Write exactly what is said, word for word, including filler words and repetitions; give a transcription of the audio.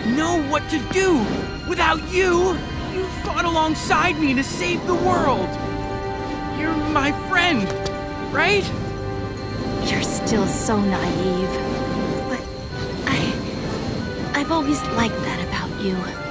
know what to do. Without you, you fought alongside me to save the world. You're my friend, right? You're still so naive. But I... I've always liked that about you.